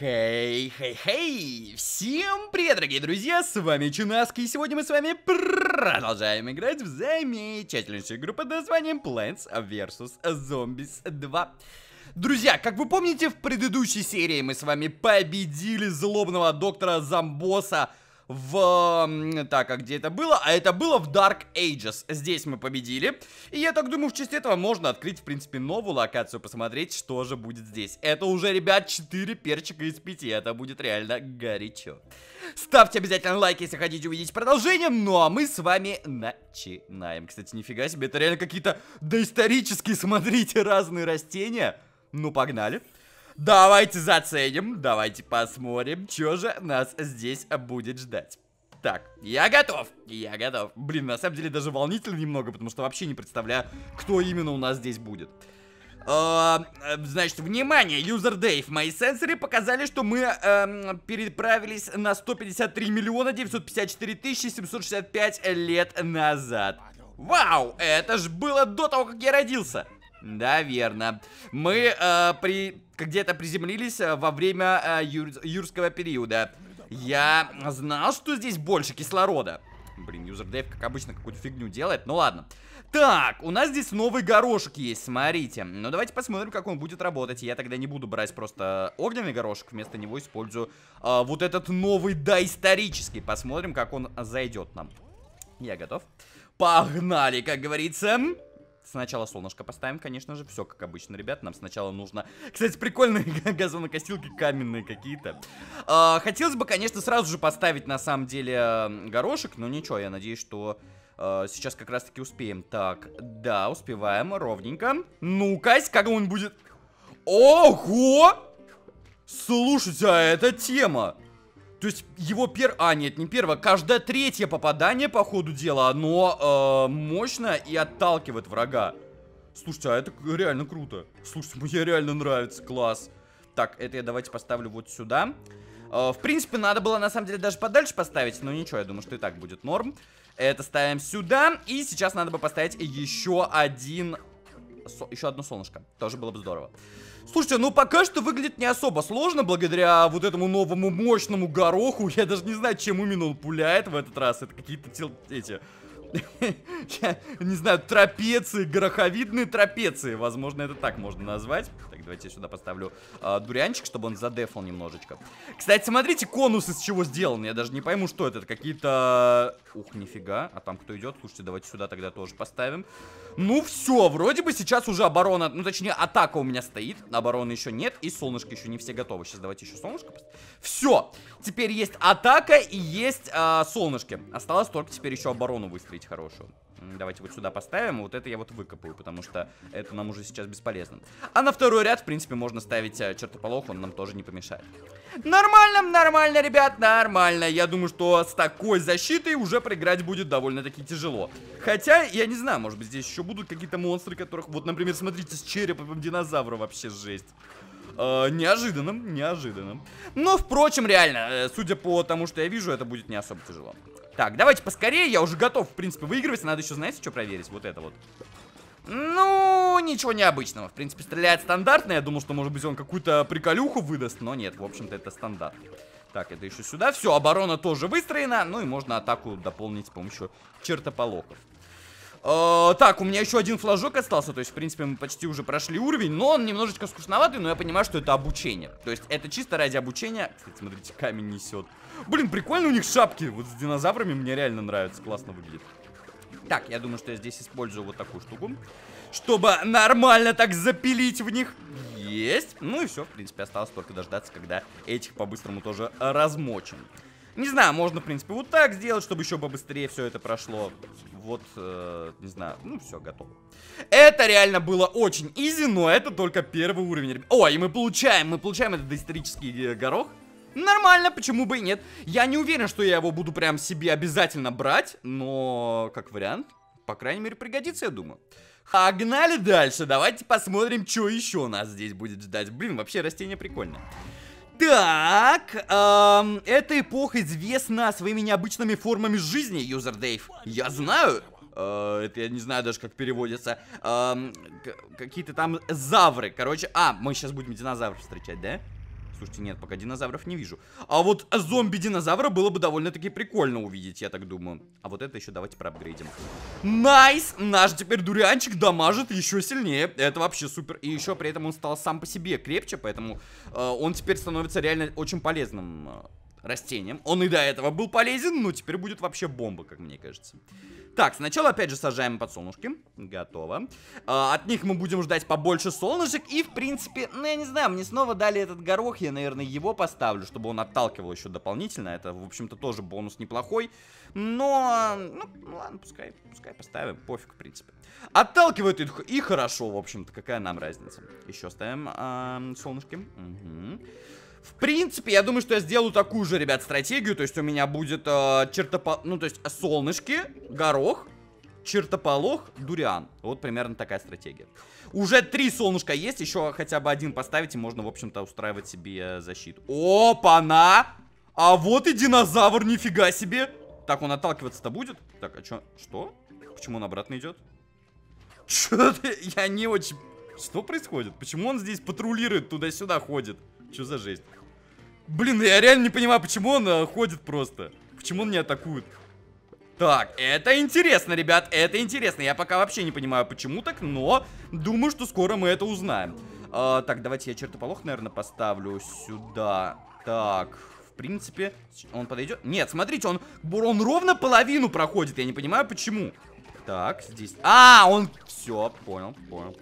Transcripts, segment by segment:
Хей! Всем привет, дорогие друзья, с вами Чинаски, и сегодня мы с вами продолжаем играть в замечательнейшую игру под названием Plants vs. Zombies 2. Друзья, как вы помните, в предыдущей серии мы с вами победили злобного доктора Зомбоса Так, а где это было? А это было в Dark Ages. Здесь мы победили. И я так думаю, в честь этого можно открыть, в принципе, новую локацию, посмотреть, что же будет здесь. Это уже, ребят, 4 перчика из 5. Это будет реально горячо. Ставьте обязательно лайк, если хотите увидеть продолжение. Ну, а мы с вами начинаем. Кстати, нифига себе, это реально какие-то доисторические, смотрите, разные растения. Ну, погнали. Давайте заценим, давайте посмотрим, что же нас здесь будет ждать. Так, я готов. Блин, на самом деле даже волнительно немного, потому что вообще не представляю, кто именно у нас здесь будет. Значит, внимание, юзер Дэйв, мои сенсоры показали, что мы переправились на 153 миллиона 954 тысячи 765 лет назад. Вау, это ж было до того, как я родился. Да, верно. Мы где-то приземлились во время юрского периода. Я знал, что здесь больше кислорода. Блин, юзер Дэйв, как обычно, какую-то фигню делает. Ну ладно. Так, у нас здесь новый горошек есть, смотрите. Ну давайте посмотрим, как он будет работать. Я тогда не буду брать просто огненный горошек. Вместо него использую вот этот новый доисторический. Посмотрим, как он зайдет нам. Я готов. Погнали, как говорится. Сначала солнышко поставим, конечно же. Все как обычно, ребят. Нам сначала нужно... Кстати, прикольные газонокосилки каменные какие-то. Хотелось бы, конечно, сразу же поставить, на самом деле, горошек. Но ничего, я надеюсь, что сейчас как раз-таки успеем. Так, да, успеваем ровненько. Ну-ка, как он будет... Ого! Слушайте, а это тема. То есть его нет, не первое. Каждое третье попадание, по ходу дела, оно мощно и отталкивает врага. Слушайте, а это реально круто. Слушайте, мне реально нравится, класс. Так, это я давайте поставлю вот сюда. В принципе, надо было на самом деле даже подальше поставить, но ничего, я думаю, что и так будет норм. Это ставим сюда. И сейчас надо бы поставить еще одно солнышко. Тоже было бы здорово. Слушайте, ну пока что выглядит не особо сложно, благодаря вот этому новому мощному гороху. Я даже не знаю, чем именно он пуляет в этот раз. Это какие-то эти... Я не знаю, трапеции, гороховидные трапеции. Возможно, это так можно назвать. Так, давайте я сюда поставлю дурянчик, чтобы он задефал немножечко. Кстати, смотрите, конус из чего сделан. Я даже не пойму, что это. Это какие-то... Ух, нифига. А там кто идет? Слушайте, давайте сюда тогда тоже поставим. Ну, все, вроде бы сейчас уже оборона... Ну, точнее, атака у меня стоит. Обороны еще нет. И солнышко еще не все готовы. Сейчас давайте еще солнышко поставим. Все. Теперь есть атака и есть солнышки. Осталось только теперь еще оборону выстроить хорошую. Давайте вот сюда поставим. Вот это я вот выкопаю, потому что это нам уже сейчас бесполезно. А на второй ряд, в принципе, можно ставить чертополох. Он нам тоже не помешает. Нормально, ребят, нормально. Я думаю, что с такой защитой уже проиграть будет довольно-таки тяжело. Хотя, я не знаю, может быть, здесь еще будут какие-то монстры, которых... Вот, например, смотрите, с черепом динозавра вообще жесть. Неожиданно. Но, впрочем, реально, судя по тому, что я вижу, это будет не особо тяжело. Так, давайте поскорее, я уже готов, в принципе, выигрывать. Надо еще, знаете, что проверить? Вот это вот. Ну, ничего необычного. В принципе, стреляет стандартно. Я думал, что, может быть, он какую-то приколюху выдаст. Но нет, в общем-то, это стандарт. Так, это еще сюда. Все, оборона тоже выстроена. Ну и можно атаку дополнить с помощью чертополохов. Так, у меня еще один флажок остался. То есть, в принципе, мы почти уже прошли уровень. Но он немножечко скучноватый. Но я понимаю, что это обучение. То есть, это чисто ради обучения. Кстати, смотрите, камень несет. Блин, прикольно у них шапки. Вот с динозаврами мне реально нравится. Классно выглядит. Так, я думаю, что я здесь использую вот такую штуку, чтобы нормально так запилить в них. Есть. Ну и все, в принципе, осталось только дождаться, когда этих по-быстрому тоже размочим. Не знаю, можно, в принципе, вот так сделать, чтобы еще побыстрее все это прошло. Вот, не знаю, ну все, готово. Это реально было очень изи, но это только первый уровень. Ой, и мы получаем этот доисторический горох. Нормально, почему бы и нет. Я не уверен, что я его буду прям себе обязательно брать, но как вариант, по крайней мере, пригодится, я думаю. Погнали дальше, давайте посмотрим, что еще нас здесь будет ждать. Блин, вообще растение прикольное. Так, эта эпоха известна своими необычными формами жизни, юзер Дэйв. Я знаю. Это я не знаю даже, как переводится. Какие-то там завры, короче. Мы сейчас будем динозавров встречать, да? слушайте, нет, пока динозавров не вижу. А вот зомби-динозавра было бы довольно-таки прикольно увидеть, я так думаю. А вот это еще давайте проапгрейдим. Найс! Наш теперь дурианчик дамажит еще сильнее. Это вообще супер. И еще при этом он стал сам по себе крепче, поэтому он теперь становится реально очень полезным растением. Он и до этого был полезен, но теперь будет вообще бомба, как мне кажется. Так, сначала опять же сажаем подсолнушки. Готово. От них мы будем ждать побольше солнышек. И, в принципе, ну, я не знаю, мне снова дали этот горох. Я, наверное, его поставлю, чтобы он отталкивал еще дополнительно. Это, в общем-то, тоже бонус неплохой. Но, ну ладно, пускай поставим. Пофиг, в принципе. Отталкивает их и хорошо, в общем-то. Какая нам разница? Еще ставим солнышки. Угу. В принципе, я думаю, что я сделаю такую же, ребят, стратегию. То есть у меня будет ну, то есть солнышки, горох, чертополох, дуриан. Вот примерно такая стратегия. Уже 3 солнышка есть, еще хотя бы один поставить, и можно, в общем-то, устраивать себе защиту. Опа-на! А вот и динозавр, нифига себе! Так, он отталкиваться-то будет? Так, а чё? Что? Почему он обратно идет? Чё-то я не очень... Что происходит? Почему он здесь патрулирует, туда-сюда ходит? Что за жесть? Блин, я реально не понимаю, почему он ходит просто. Почему он не атакует? Так, это интересно, ребят, это интересно. Я пока вообще не понимаю, почему так, но думаю, что скоро мы это узнаем. Так, давайте я чертополох, наверное, поставлю сюда. Так, в принципе, он подойдет. Нет, смотрите, он ровно половину проходит. Я не понимаю, почему. Так, здесь... он... Все, понял.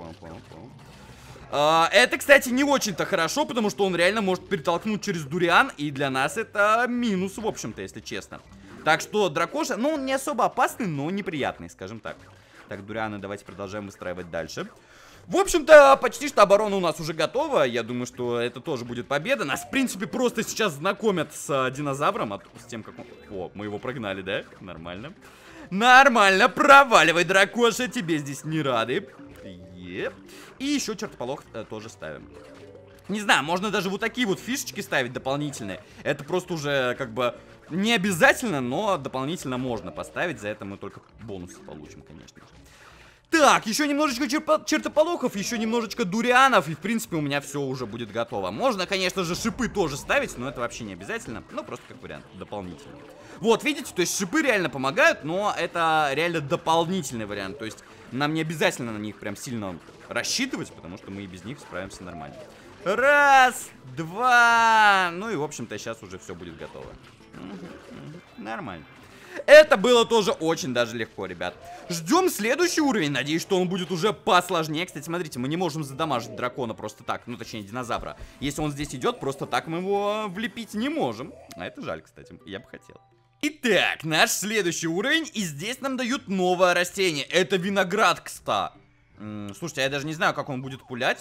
Это, кстати, не очень-то хорошо, потому что он реально может перетолкнуть через дуриан, и для нас это минус, в общем-то, если честно. Так что дракоша, ну, он не особо опасный, но неприятный, скажем так. Так, дурианы давайте продолжаем выстраивать дальше. В общем-то, почти что оборона у нас уже готова. Я думаю, что это тоже будет победа. Нас, в принципе, просто сейчас знакомят с динозавром, с тем, как он... О, мы его прогнали, да? Нормально. Нормально, проваливай, дракоша, тебе здесь не рады. И еще чертополох тоже ставим. Не знаю, можно даже вот такие вот фишечки ставить дополнительные. Это просто уже как бы не обязательно, но дополнительно можно поставить. За это мы только бонусы получим, конечно же. Так, еще немножечко чертополохов, еще немножечко дурианов, и в принципе у меня все уже будет готово. Можно, конечно же, шипы тоже ставить, но это вообще не обязательно. Ну, просто как вариант, дополнительно. Вот, видите, то есть шипы реально помогают, но это реально дополнительный вариант. То есть нам не обязательно на них прям сильно рассчитывать, потому что мы и без них справимся нормально. Раз, два. Ну и, в общем-то, сейчас уже все будет готово. Нормально. Это было тоже очень даже легко, ребят. Ждем следующий уровень. Надеюсь, что он будет уже посложнее. Кстати, смотрите, мы не можем задамажить дракона просто так. Ну, точнее, динозавра. Если он здесь идет, просто так мы его влепить не можем. А это жаль, кстати. Я бы хотел. Итак, наш следующий уровень. И здесь нам дают новое растение. Это виноград, кстати. Слушайте, я даже не знаю, как он будет пулять.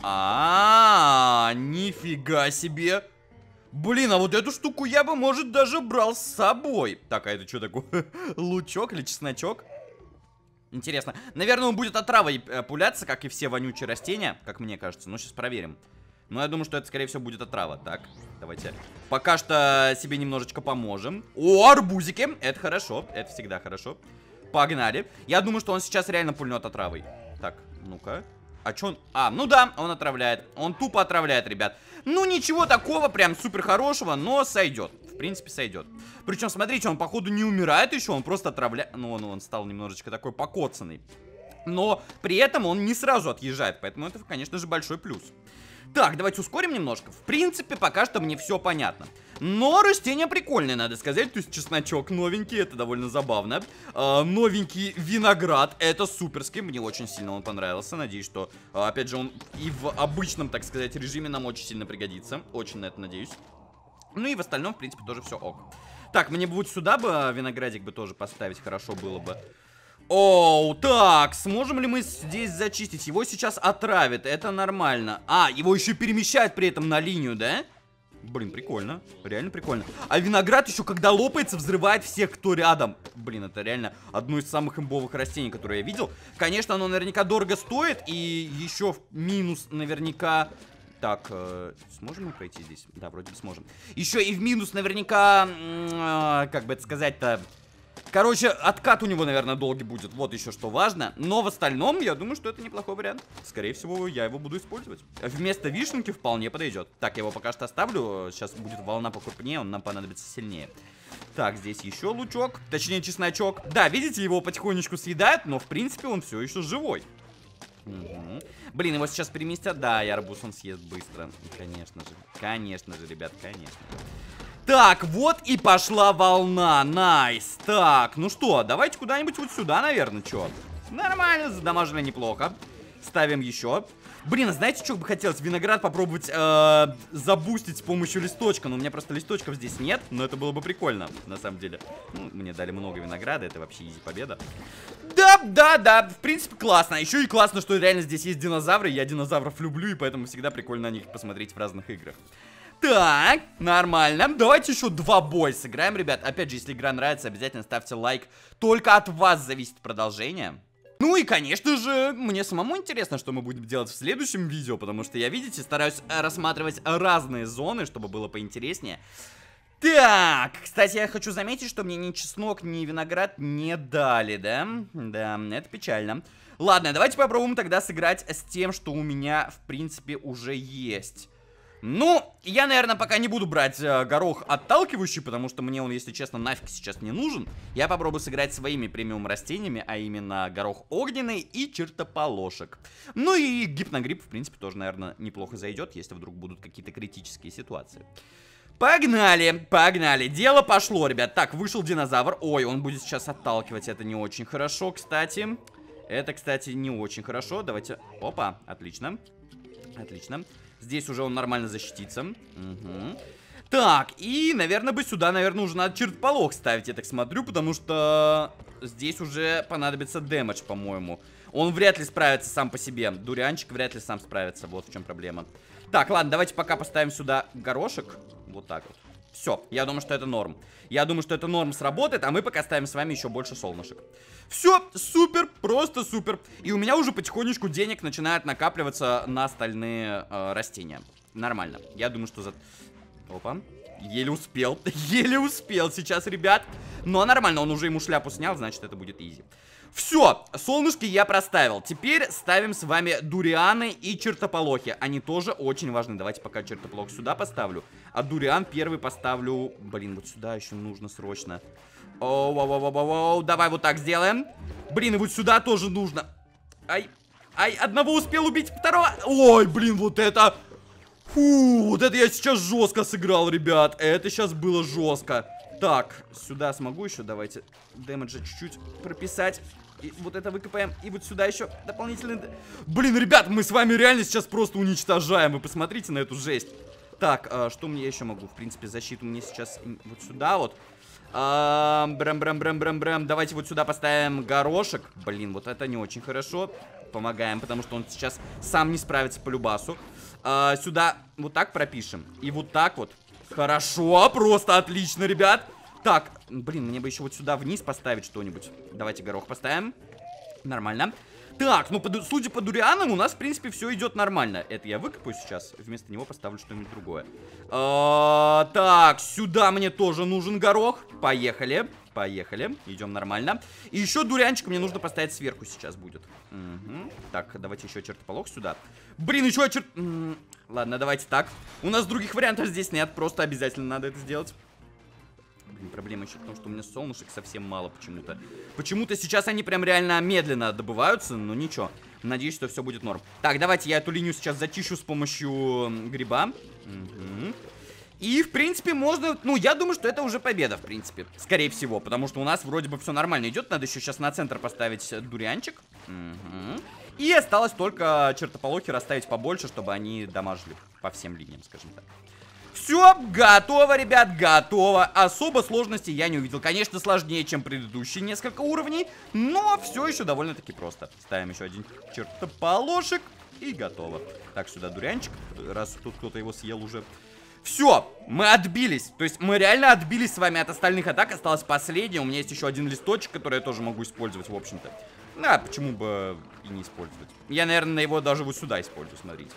Нифига себе. Блин, а вот эту штуку я бы, может, даже брал с собой. Так, а это что такое? Лучок или чесночок? Интересно. Наверное, он будет отравой пуляться, как и все вонючие растения, как мне кажется. Ну, сейчас проверим. Но я думаю, что это, скорее всего, будет отрава. Так, давайте пока что себе немножечко поможем. О, арбузики. Это хорошо, это всегда хорошо. Погнали. Я думаю, что он сейчас реально пульнет отравой. Так, ну-ка. А чё он? Ну да, он отравляет. Он тупо отравляет, ребят. Ну, ничего такого прям супер хорошего, но сойдет. В принципе, сойдет. Причем, смотрите, он, походу, не умирает еще, он просто отравляет. Ну, он стал немножечко такой покоцанный. Но при этом он не сразу отъезжает, поэтому это, конечно же, большой плюс. Так, давайте ускорим немножко. В принципе, пока что мне все понятно. Но растение прикольное, надо сказать. То есть чесночок новенький, это довольно забавно. Новенький виноград, это суперский. Мне очень сильно он понравился. Надеюсь, что, опять же, он и в обычном, так сказать, режиме нам очень сильно пригодится. Очень на это надеюсь. Ну и в остальном, в принципе, тоже все ок. Так, мне бы вот сюда бы виноградик бы тоже поставить, хорошо было бы. Оу, так, сможем ли мы здесь зачистить? Его сейчас отравят, это нормально. Его еще перемещают при этом на линию, да? Блин, прикольно, реально прикольно. А виноград еще, когда лопается, взрывает всех, кто рядом. Блин, это реально одно из самых имбовых растений, которые я видел. Конечно, оно наверняка дорого стоит. И еще минус наверняка... Так, сможем мы пройти здесь? Да, вроде бы сможем. Еще и в минус наверняка, как бы это сказать-то... Короче, откат у него, наверное, долгий будет. Вот еще что важно. Но в остальном, я думаю, что это неплохой вариант. Скорее всего, я его буду использовать. Вместо вишенки вполне подойдет. Так, я его пока что оставлю. Сейчас будет волна покрупнее, он нам понадобится сильнее. Так, здесь еще лучок. Точнее, чесночок. Да, видите, его потихонечку съедают, но, в принципе, он все еще живой. Угу. Блин, его сейчас переместят. Да, и арбуз он съест быстро. Конечно же. Конечно же, ребят, конечно. Так, вот и пошла волна. Найс. Так, ну что, давайте куда-нибудь вот сюда, наверное, что? Нормально, задамажили неплохо. Ставим еще. Блин, знаете, что бы хотелось? Виноград попробовать забустить с помощью листочка. Но у меня просто листочков здесь нет. Но это было бы прикольно, на самом деле. Ну, мне дали много винограда, это вообще изи победа. Да, в принципе, классно. Еще и классно, что реально здесь есть динозавры. Я динозавров люблю, и поэтому всегда прикольно на них посмотреть в разных играх. Так, нормально. Давайте еще 2 боя сыграем, ребят. Опять же, если игра нравится, обязательно ставьте лайк. Только от вас зависит продолжение. Ну и, конечно же, мне самому интересно, что мы будем делать в следующем видео, потому что я, видите, стараюсь рассматривать разные зоны, чтобы было поинтереснее. Так, кстати, я хочу заметить, что мне ни чеснок, ни виноград не дали, да? Да, это печально. Ладно, давайте попробуем тогда сыграть с тем, что у меня, в принципе, уже есть. Ну, я, наверное, пока не буду брать горох отталкивающий, потому что мне он, если честно, нафиг сейчас не нужен. Я попробую сыграть своими премиум растениями, а именно горох огненный и чертополошек. Ну и гипногриб, в принципе, тоже, наверное, неплохо зайдет, если вдруг будут какие-то критические ситуации. Погнали, погнали. Дело пошло, ребят. Так, вышел динозавр. Ой, он будет сейчас отталкивать, это не очень хорошо, кстати. Это, кстати, не очень хорошо. Давайте... Опа, отлично. Отлично. Здесь уже он нормально защитится. Угу. Так, и, наверное, бы сюда, наверное, уже надо чертополох ставить, я так смотрю, потому что здесь уже понадобится дэмэдж, по-моему. Он вряд ли справится сам по себе. Дурианчик вряд ли сам справится, вот в чем проблема. Так, ладно, давайте пока поставим сюда горошек. Вот так вот. Все, я думаю, что это норм. Я думаю, что это норм сработает, а мы пока ставим с вами еще больше солнышек. Все, супер, просто супер. И у меня уже потихонечку денег начинает накапливаться на остальные растения. Нормально. Я думаю, что за... Опа. Еле успел. Еле успел сейчас, ребят. Но нормально, он уже ему шляпу снял, значит, это будет изи. Все, солнышки я проставил. Теперь ставим с вами дурианы и чертополохи. Они тоже очень важны. Давайте пока чертополох сюда поставлю. А дуриан первый поставлю... Блин, вот сюда еще нужно срочно. Оу, давай вот так сделаем. Блин, и вот сюда тоже нужно. Ай, одного успел убить, второго... Ой, блин, вот это... Фу, вот это я сейчас жестко сыграл, ребят. Это сейчас было жестко. Так, сюда смогу еще, давайте дэмэджа чуть-чуть прописать. И вот это выкопаем, и вот сюда еще дополнительный... Блин, ребят, мы с вами реально сейчас просто уничтожаем. Вы посмотрите на эту жесть. Так, что мне еще могу? В принципе, защиту мне сейчас вот сюда вот. Давайте вот сюда поставим горошек. Блин, вот это не очень хорошо. Помогаем, потому что он сейчас сам не справится по любасу. Сюда вот так пропишем. И вот так вот. Хорошо, просто отлично, ребят. Так, блин, мне бы еще вот сюда вниз поставить что-нибудь. Давайте горох поставим. Нормально. Так, ну, судя по дурианам, у нас, в принципе, все идет нормально. Это я выкопаю сейчас, вместо него поставлю что-нибудь другое. Так, сюда мне тоже нужен горох. Поехали, поехали, идем нормально. И еще дурианчик мне нужно поставить сверху сейчас будет. Угу. Так, давайте еще чертополох сюда. Блин, еще Ладно, давайте так. У нас других вариантов здесь нет, просто обязательно надо это сделать. Блин, проблема еще в том, что у меня солнышек совсем мало почему-то. Почему-то сейчас они прям реально медленно добываются, но ничего. Надеюсь, что все будет норм. Так, давайте я эту линию сейчас зачищу с помощью гриба. Угу. И, в принципе, можно... Ну, я думаю, что это уже победа, в принципе. Скорее всего, потому что у нас вроде бы все нормально идет. Надо еще сейчас на центр поставить дурианчик. Угу. И осталось только чертополохи расставить побольше, чтобы они дамажили по всем линиям, скажем так. Все, готово, ребят, готово. Особо сложности я не увидел. Конечно, сложнее, чем предыдущие несколько уровней, но все еще довольно-таки просто. Ставим еще один чертополошек и готово. Так, сюда дурианчик, раз тут кто-то его съел уже. Все, мы отбились. То есть мы реально отбились с вами от остальных атак. Осталось последнее. У меня есть еще один листочек, который я тоже могу использовать, в общем-то. Да, почему бы и не использовать. Я, наверное, его даже вот сюда использую, смотрите.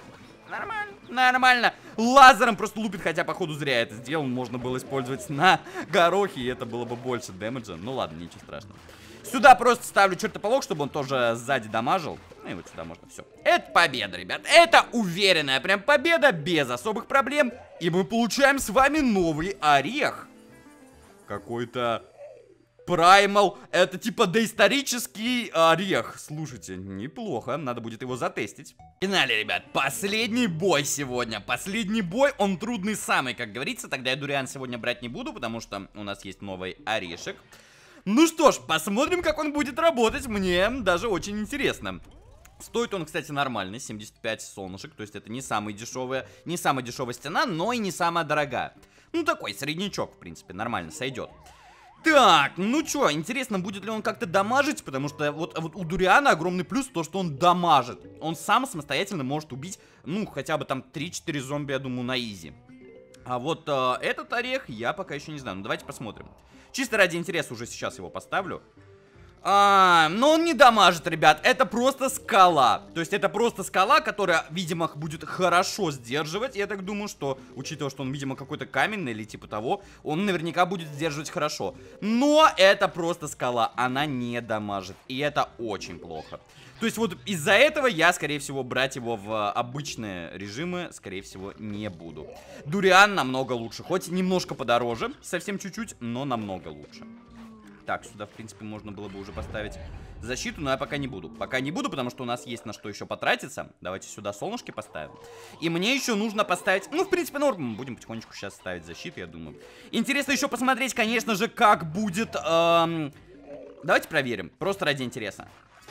Нормально, нормально. Лазером просто лупит, хотя, походу, зря это сделал. Можно было использовать на горохе, и это было бы больше дэмэджа. Ну ладно, ничего страшного. Сюда просто ставлю чертополох, чтобы он тоже сзади дамажил. Ну и вот сюда можно, все. Это победа, ребят. Это уверенная прям победа, без особых проблем. И мы получаем с вами новый орех. Какой-то... Праймал, это типа доисторический орех. Слушайте, неплохо, надо будет его затестить. В финале, ребят, последний бой сегодня. Последний бой, он трудный самый, как говорится. Тогда я дуриан сегодня брать не буду, потому что у нас есть новый орешек. Ну что ж, посмотрим, как он будет работать. Мне даже очень интересно. Стоит он, кстати, нормальный, 75 солнышек. То есть это не самая дешевая стена, но и не самая дорогая. Ну такой среднячок, в принципе, нормально сойдет. Так, ну чё, интересно, будет ли он как-то дамажить, потому что вот у Дуриана огромный плюс то, что он дамажит. Он сам самостоятельно может убить, ну, хотя бы там 3-4 зомби, я думаю, на изи. А вот этот орех я пока еще не знаю, ну давайте посмотрим. Чисто ради интереса уже сейчас его поставлю. Но он не дамажит, ребят, это просто скала. То есть это просто скала, которая, видимо, будет хорошо сдерживать. Я так думаю, что, учитывая, что он, видимо, какой-то каменный или типа того, он наверняка будет сдерживать хорошо. Но это просто скала, она не дамажит, и это очень плохо. То есть вот из-за этого я, скорее всего, брать его в обычные режимы, скорее всего, не буду. Дуриан намного лучше, хоть немножко подороже, совсем чуть-чуть, но намного лучше. Так, сюда, в принципе, можно было бы уже поставить защиту, но я пока не буду. Пока не буду, потому что у нас есть на что еще потратиться. Давайте сюда солнышки поставим. И мне еще нужно поставить... Ну, в принципе, норм. Будем потихонечку сейчас ставить защиту, я думаю. Интересно еще посмотреть, конечно же, как будет... Давайте проверим. Просто ради интереса.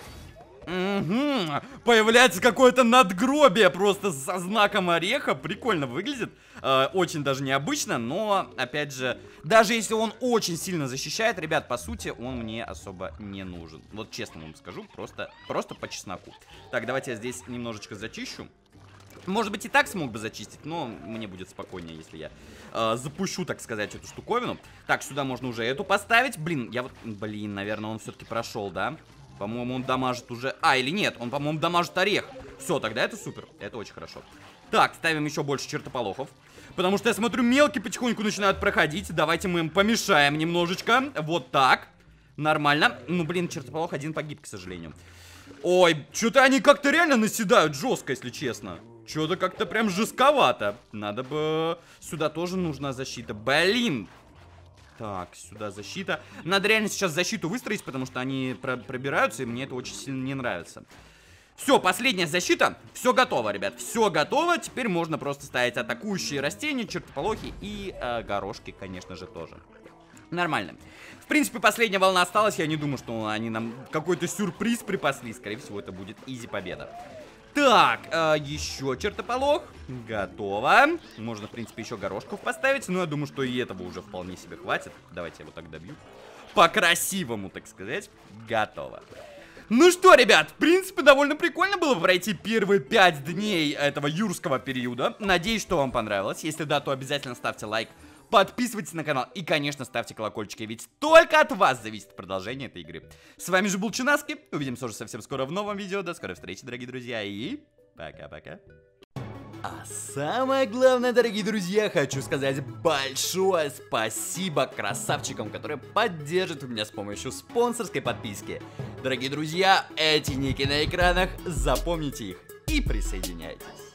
Угу. Появляется какое-то надгробие просто со знаком ореха. Прикольно выглядит. Очень даже необычно, но, опять же, даже если он очень сильно защищает, ребят, по сути, он мне особо не нужен. Вот честно вам скажу, просто по чесноку. Так, давайте я здесь немножечко зачищу. Может быть, и так смог бы зачистить, но мне будет спокойнее, если я запущу, так сказать, эту штуковину. Так, сюда можно уже эту поставить. Блин, наверное, он все-таки прошел, да? По-моему, он дамажит уже... или нет, он, по-моему, дамажит орех. Все, тогда это супер, это очень хорошо. Так, ставим еще больше чертополохов. Потому что я смотрю, мелкие потихоньку начинают проходить. Давайте мы им помешаем немножечко. Вот так. Нормально. Ну, блин, чертополох один погиб, к сожалению. Ой, что-то они как-то реально наседают жестко, если честно. Что-то как-то прям жестковато. Надо бы... Сюда тоже нужна защита. Блин. Так, сюда защита. Надо реально сейчас защиту выстроить, потому что они пробираются, и мне это очень сильно не нравится. Все, последняя защита. Все готово, ребят. Все готово. Теперь можно просто ставить атакующие растения, чертополохи и горошки, конечно же, тоже. Нормально. В принципе, последняя волна осталась. Я не думаю, что они нам какой-то сюрприз припасли. Скорее всего, это будет изи победа. Так, еще чертополох. Готово. Можно, в принципе, еще горошков поставить. Но я думаю, что и этого уже вполне себе хватит. Давайте я вот так добью. По-красивому, так сказать. Готово. Ну что, ребят, в принципе, довольно прикольно было пройти первые 5 дней этого юрского периода. Надеюсь, что вам понравилось. Если да, то обязательно ставьте лайк. Подписывайтесь на канал и, конечно, ставьте колокольчики, ведь только от вас зависит продолжение этой игры. С вами же был Чунаски, увидимся уже совсем скоро в новом видео. До скорой встречи, дорогие друзья, и пока-пока. А самое главное, дорогие друзья, хочу сказать большое спасибо красавчикам, которые поддержат меня с помощью спонсорской подписки. Дорогие друзья, эти ники на экранах, запомните их и присоединяйтесь.